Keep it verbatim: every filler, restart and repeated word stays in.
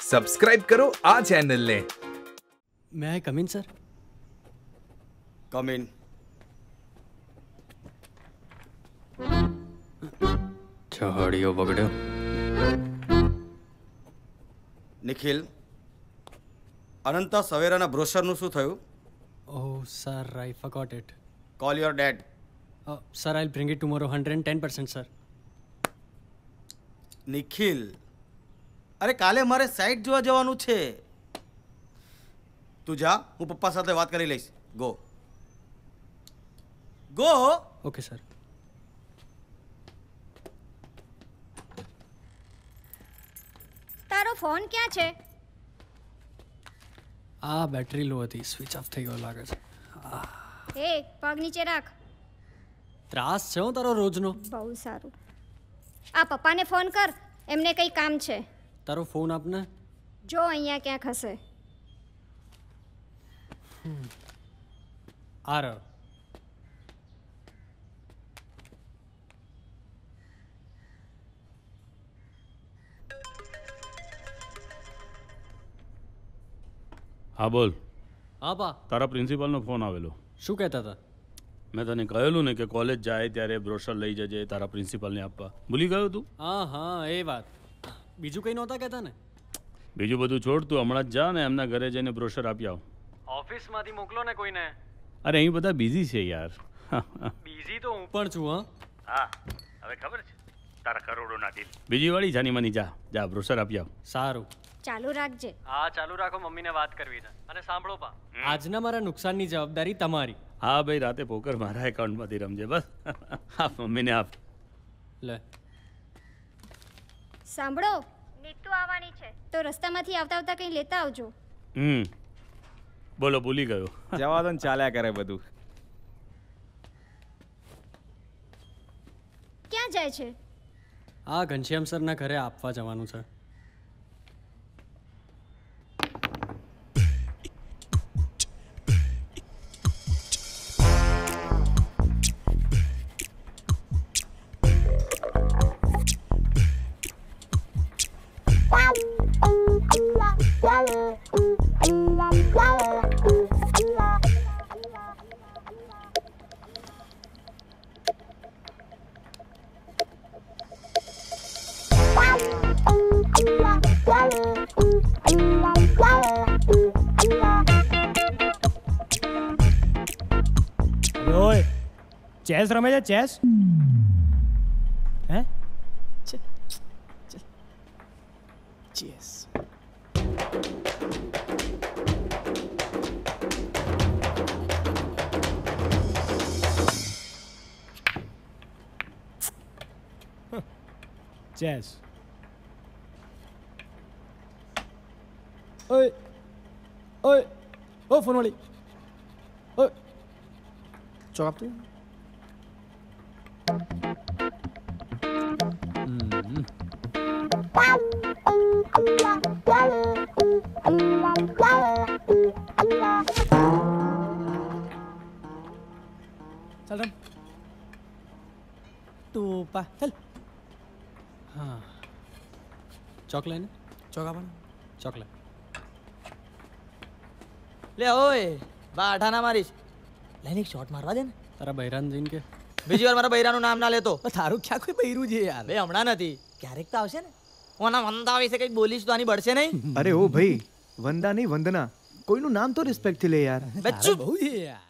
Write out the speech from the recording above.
Subscribe કરો આ ચેનલને. May I come in sir? Come in. ચહડિયો બગડ્યો. નિખિલ, અનંતા સવેરાના બ્રોશરનું શું થયું? Oh sir, I forgot it. Call your dad. Sir, I bring it tomorrow. Hundred ten percent sir. Nikhil, અરે કાલે મારે સાઇટ જોવા જવાનું છે. તું જા, હું પપ્પા સાથે વાત કરી લઈશ. Go go. Okay sir. તારો ફોન ક્યાં છે? આ બેટરી લો હતી, સ્વિચ ઓફ થઈ ગયો લાગે છે. એ પગ નીચે રાખ. ત્રાસ છે હો તારો રોજનો. બહુ સારું. આ પપ્પાને ફોન કર, એમને કંઈ કામ છે. તારો ફોન આપને. જો અહીંયા ક્યાંક હશે. આ રહ્યો. હા બોલ. હા બા. તારા પ્રિન્સિપાલનો ફોન આવેલો. શું કહેતા હતા? મેં તને કહેલું ને કે કોલેજ જાય ત્યારે બ્રોશર લઈ જજે તારા પ્રિન્સિપાલને આપવા. ભૂલી ગયો તું? હા હા એ વાત. બીજું કંઈ નહોતા કહેતા ને? બીજું બધું છોડ, તું હમણાં જ જા ને એમના ઘરે જઈને બ્રોશર આપી આવ. ઓફિસમાંથી મોકલો ને કોઈને. અરે અહીં બધા બિઝી છે યાર. બિઝી તો હું પણ છું. હા હા હવે ખબર છે તારા કરોડોના ડીલ. બીજી વાળી જાની માની જા જા બ્રોશર આપી આવ. સારું. ચાલુ રાખજે. હા ચાલુ રાખો, મમ્મીને વાત કરવી છે. અને સાંભળો પા, આજના મારા નુકસાનની જવાબદારી તમારી. હા ભાઈ, રાતે પોકર મારા એકાઉન્ટમાંથી રમજે બસ. આપ મમ્મીને આપ. લે. સાંભળો, નીતુ આવવાની છે તો રસ્તામાંથી આવતા આવતા કંઈ લેતા આવજો. હમ બોલો, ભૂલી ગયો. જવા દો ને, ચાલ્યા કરે બધું. ક્યાં જાય છે? આ ઘનશ્યામ સરના ઘરે આપવા જવાનું છે. ઓય ચેસ રમે છે? ચેસ હે? Chess chess. ઓય ઓય ઓ ફોન વાળી, ઓય ચોક આપતી. ચાલ રમ તું પા ચાલ. હા ચોક લઈને. ચોક આપવાનું. ચોક લે. લે ઓય બા આઠાના મારીશ. લઈને એક શોટ મારવા દે ને. તારા બૈરાન જઈને કે બીજી વાર મારા બૈરાનું નામ ના લેતો. તારું ક્યાં કોઈ બૈરું છે યાર? બે હમણાં નથી, ક્યારેક તો આવશે ને. ઓના વંદા વિશે કંઈક બોલીશ તો આની બળશે નહીં. અરે ઓ ભાઈ, વંદા નહીં વંદના. કોઈનું નામ તો રિસ્પેક્ટ થી લે યાર. બચ્ચું બહુ છે યાર.